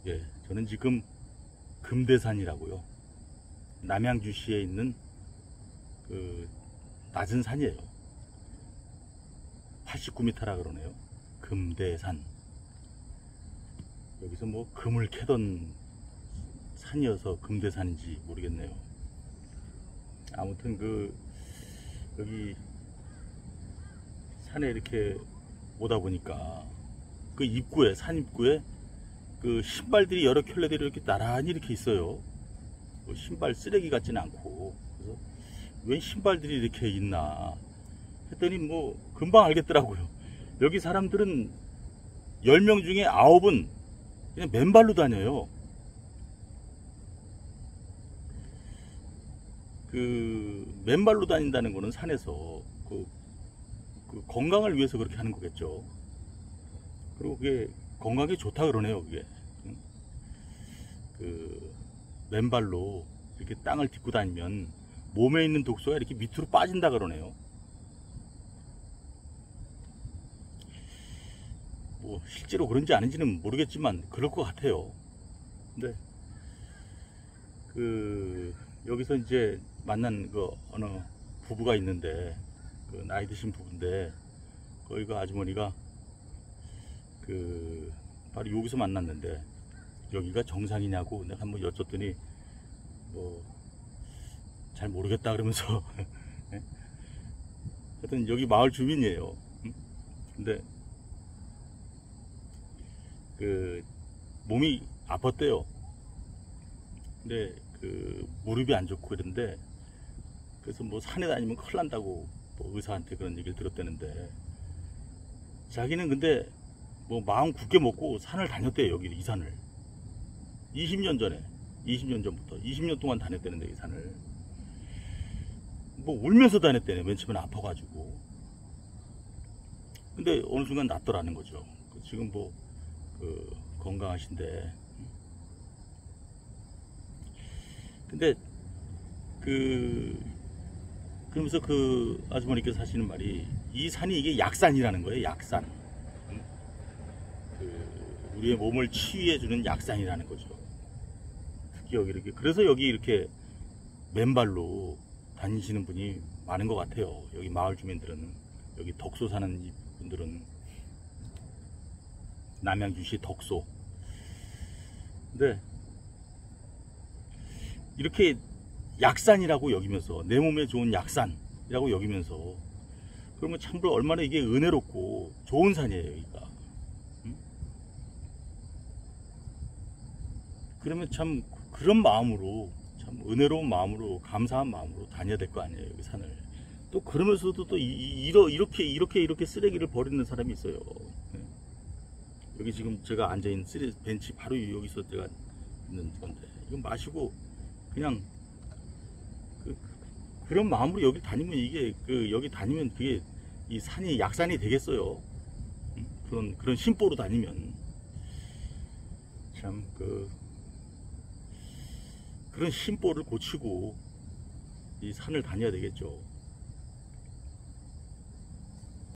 예, 저는 지금 금대산이라고요. 남양주시에 있는 그 낮은 산이에요. 89m라 그러네요. 금대산. 여기서 뭐 금을 캐던 산이어서 금대산인지 모르겠네요. 아무튼 여기 산에 이렇게 오다 보니까 그 입구에, 산 입구에 그 신발들이 여러 켤레들이 이렇게 나란히 이렇게 있어요. 뭐 신발 쓰레기 같지는 않고. 그래서 왜 신발들이 이렇게 있나 했더니 뭐 금방 알겠더라고요. 여기 사람들은 10명 중에 9은 그냥 맨발로 다녀요. 맨발로 다닌다는 거는 산에서 그 건강을 위해서 그렇게 하는 거겠죠. 그리고 그게 건강에 좋다 그러네요. 그게 맨발로 이렇게 땅을 딛고 다니면 몸에 있는 독소가 이렇게 밑으로 빠진다 그러네요. 뭐 실제로 그런지 아닌지는 모르겠지만 그럴 것 같아요. 근데 여기서 이제 만난 어느 부부가 있는데, 나이 드신 부부인데, 거기가 아주머니가 바로 여기서 만났는데, 여기가 정상이냐고 내가 한번 여쭸더니 뭐 잘 모르겠다 그러면서 하여튼 여기 마을 주민이에요. 근데 몸이 아팠대요. 근데 무릎이 안 좋고 그런데, 그래서 뭐 산에 다니면 큰일 난다고 뭐 의사한테 그런 얘기를 들었다는데, 자기는 근데 뭐 마음 굳게 먹고 산을 다녔대요. 여기 이 산을 20년 전부터 20년 동안 다녔다는데, 이 산을 뭐 울면서 다녔대네. 맨 처음에 아파가지고. 근데 어느 순간 낫더라는 거죠. 지금 뭐 건강하신데, 근데 그러면서 아주머니께서 하시는 말이, 이 산이 이게 약산이라는 거예요. 약산. 우리의 몸을 치유해 주는 약산이라는 거죠. 특히 여기 이렇게, 그래서 여기 이렇게 맨발로 다니시는 분이 많은 것 같아요. 여기 마을 주민들은, 여기 덕소 사는 분들은, 남양주시 덕소. 근데 이렇게 약산이라고 여기면서, 내 몸에 좋은 약산이라고 여기면서, 그러면 참으로 얼마나 이게 은혜롭고 좋은 산이에요, 여기가. 그러면 참 그런 마음으로, 참 은혜로운 마음으로, 감사한 마음으로 다녀야 될 거 아니에요, 여기 산을. 또 그러면서도 또 이렇게 쓰레기를 버리는 사람이 있어요. 여기 지금 제가 앉아있는 벤치 바로 여기서 제가 있는 건데, 이거 마시고 그냥 그런 마음으로 여기 다니면, 이게 여기 다니면 그게 이 산이 약산이 되겠어요. 그런 심보로 다니면 참 그런 심보를 고치고 이 산을 다녀야 되겠죠.